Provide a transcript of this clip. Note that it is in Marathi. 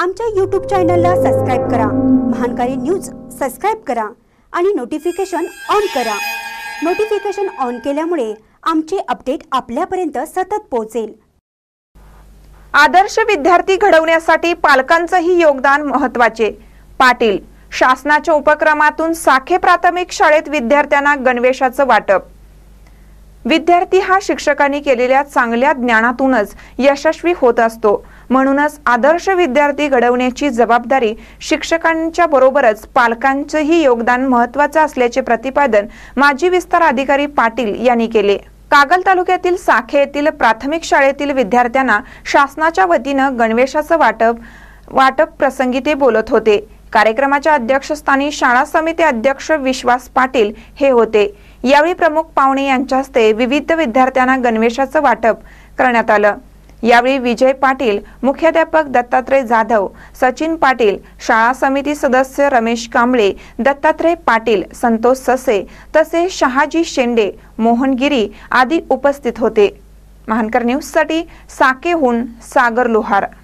आमच्या YouTube चॅनलला सबस्क्राइब करा, महानकारी न्यूज सबस्क्राइब करा आणि नोटिफिकेशन ऑन करा। नोटिफिकेशन ऑन केल्यामुळे आमचे अपडेट आपल्यापर्यंत सतत पोहोचेल। आदर्श विद्यार्थी घडवण्यासाठी पालकांचेही योगदान महत्त्वाचे। पाटील शासनाच्या उपक्रमातून साखे प्राथमिक शाळेत विद्यार्थ्यांना गणवेशाचं वाटप। विद्यार्थी हा शिक्षकांनी केलेल्या चांगल्या ज्ञानातूनच यशस्वी होत असतो। म्हणूनच आदर्श विद्यार्थी घडवण्याची जबाबदारी शिक्षकांच्या बरोबरच पालकांचेही योगदान महत्त्वाचे असल्याचे प्रतिपादन माजी विस्तार अधिकारी पाटील यांनी केले। कागल तालुक्यातील साखे येथील प्राथमिक शाळेतील विद्यार्थ्यांना शासनाच्या वतीने गणवेशाचं वाटप प्रसंगी ते बोलत होते। कार्यक्रमाच्या अध्यक्षस्थानी शाळा समिती अध्यक्ष विश्वास पाटील हे होते। यावेळी प्रमुख पाहुणे यांच्या हस्ते विविध विद्यार्थ्यांना गणवेशाचं वाटप करण्यात आलं। यावेळी विजय पाटील, मुख्याध्यापक दत्तात्रय जाधव, सचिन पाटील, शाळा समिती सदस्य रमेश कांबळे, दत्तात्रय पाटील, संतोष ससे तसेच शहाजी शेंडे, मोहन गिरी आदी उपस्थित होते। महानकर न्यूज साठी साकेहून सागर लोहार।